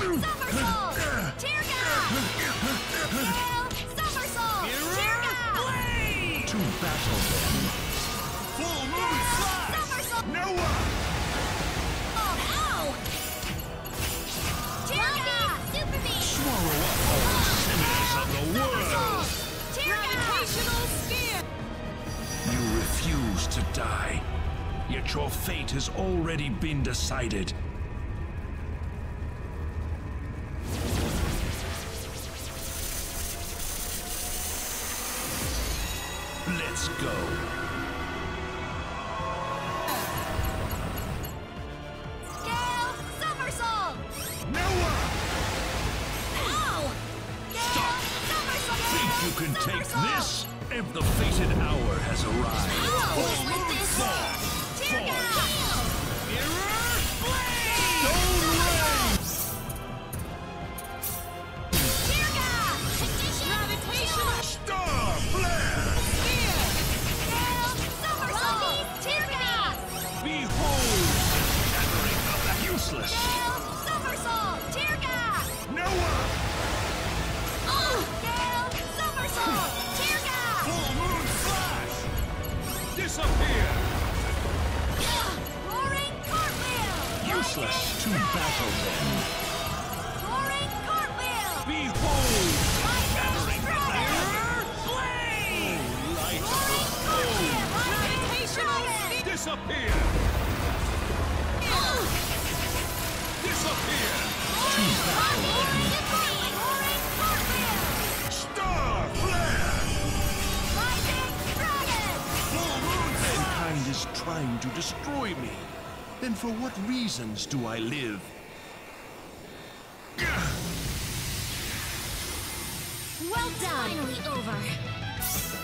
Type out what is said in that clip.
Somersault! Tear gas! Gale! Somersault! Tear gas! Blade! To battle then. Full moon slash! Somersault! Noah! Ow! Tear gas! Super beam! Swallow up all the sinners of the world. Somersault! Tear gravitational spear! You refuse to die, yet your fate has already been decided. Let's go. Gale! Somersault! Noah! Ow! Gale! Stop. Somersault! Think you can take this? If the fated hour has arrived. Ow! With this! Tear gas! Mirror blade! Stone Rain! Tear gas! Condition! Gravitational! Star flare! Spear! Gale! Somersault! Tear gas! Behold the gathering of the useless. Gale! Somersault! Tear gas! Noah! Gale! Somersault! Tear gas! Full moon slash! Disappear! Roaring cartwheel! Useless to battle then. Roaring cartwheel! Behold the Lightning gathering of the dragon! Mirror blade! light of the Roaring cartwheel! Gravitational spear! Disappear! Disappear! Roaring cartwheel! Star flare! Lightning dragon! Full moon slash! mankind is trying to destroy me. Then for what reasons do I live? Well done! Finally over.